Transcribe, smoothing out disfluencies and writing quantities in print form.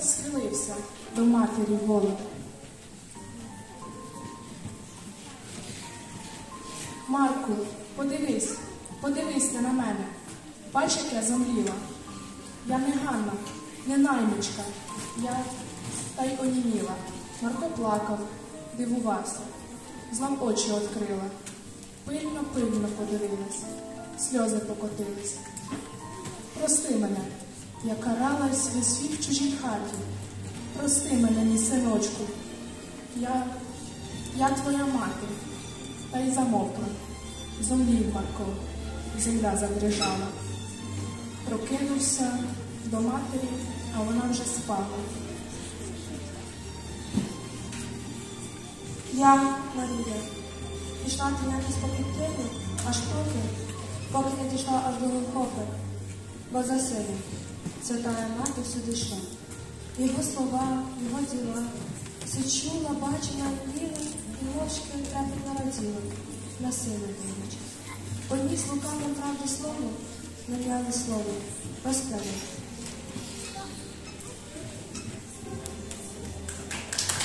схилився до матері голод. Марку, подивись на мене. Бач, як я зомліла. Я не Ганна, не наймичка. Я та й оніміла. Марко плакав, дивувався. Знов очі відкрила. Пильно подивилась. Сльози покотились. Прости мене, я каралась весь світ в чужій хаті. Прости мене, мій синочку. Я твоя мати. Та й замовкла. Зомлів Марко. Земля задрижала. Прокинувся до матері, а вона вже спала. Я, Марія, пішла тинятись по пустелі, аж поки не дійшла аж до Голгофи, бо за сином Святая Мати всюди йшла. Його слова, його діла, все чула, бачила, віла, і ложки трапить народила, на сина дивлячись. Одні з лукавим правди слово, нав'яли слово, розпели.